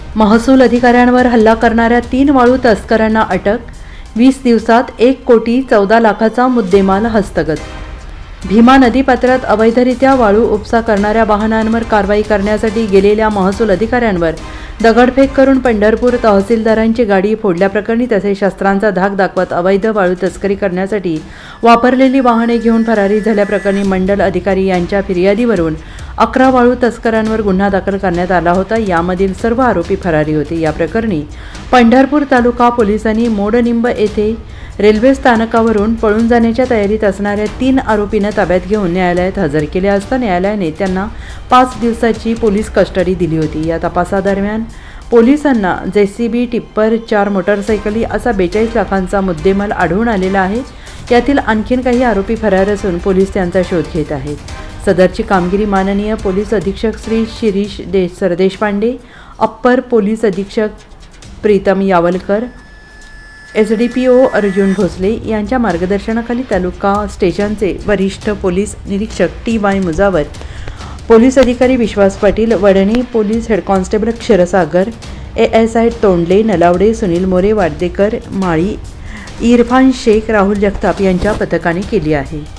महसूल अधिकाऱ्यांवर हल्ला करणाऱ्या 3 वाळू तस्करांना अटक. 20 दिवसात 1,14,00,000चा मुद्देमाल हस्तगत. भीमा नदीपात्रात अवैधरित्या वाळू उपसा करणाऱ्या वाहनांवर कारवाई करण्यासाठी गेलेल्या महसूल अधिकाऱ्यांवर दगडफेक करून पंढरपूर तहसीलदारांची गाडी फोडल्याप्रकरणी तसेच शस्त्रांचा धाक दाखवत अवैध वाळू तस्करी करण्यासाठी वापरलेली वाहने घेऊन फरारी झाल्याप्रकरणी मंडल अधिकारी यांच्या फिर्यादीवरून 11 वाळू तस्करांवर गुन्हा दाखल करण्यात आला होता. यामधील सर्व आरोपी फरारी होते. या प्रकरणी पंढरपूर तालुका पोलिसांनी मोडनिंब येथे रेल्वे स्थानकावरून पळून जाण्याच्या तयारीत असणाऱ्या 3 आरोपींना ताब्यात घेऊन न्यायालयात हजर केले असता न्यायालयाने त्यांना 5 दिवसाची पोलीस कस्टडी दिली होती. या तपासादरम्यान पोलिसांना जेसीबी, टिप्पर, 4 मोटरसायकली असा 42 लाखांचा मुद्देमाल आढळून आलेला आहे. यातील आणखीन काही आरोपी फरार असून पोलीस त्यांचा शोध घेत आहेत. सदरची कामगिरी माननीय पोलीस अधीक्षक श्री शिरीष सरदेशपांडे, अप्पर पोलीस अधीक्षक प्रीतम यावलकर, SDPO अर्जुन भोसले यांच्या मार्गदर्शनाखाली तालुका स्टेशनचे वरिष्ठ पोलीस निरीक्षक TY मुजावर, पोलीस अधिकारी Vishwas Patil Wadni, police head constable Kshirsagar, ASI Tondle, Nalawade, Sunil More, Wadadekar, Mali, Irfan Shaikh, Rahul Jagtap यांच्या पथकाने केली आहे.